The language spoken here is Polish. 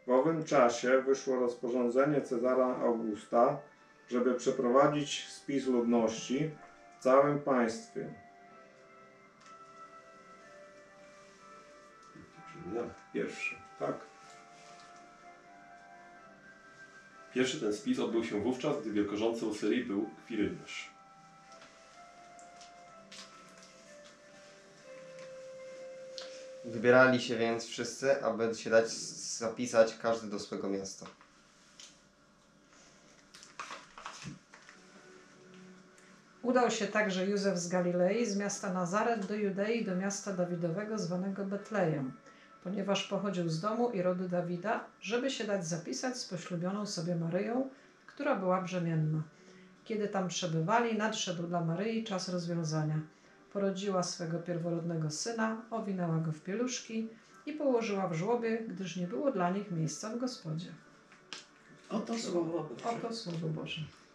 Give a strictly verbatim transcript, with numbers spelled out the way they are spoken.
W owym czasie wyszło rozporządzenie Cezara Augusta, żeby przeprowadzić spis ludności w całym państwie. Pierwszy, tak. Pierwszy ten spis odbył się wówczas, gdy wielkorządcą Syrii był Kwiryniusz. Wybierali się więc wszyscy, aby się dać zapisać każdy do swego miasta. Udał się także Józef z Galilei, z miasta Nazaret do Judei, do miasta Dawidowego zwanego Betlejem, ponieważ pochodził z domu i rodu Dawida, żeby się dać zapisać z poślubioną sobie Maryją, która była brzemienna. Kiedy tam przebywali, nadszedł dla Maryi czas rozwiązania. Porodziła swego pierworodnego syna, owinęła go w pieluszki i położyła w żłobie, gdyż nie było dla nich miejsca w gospodzie. Oto słowo Boże. Oto słowo Boże.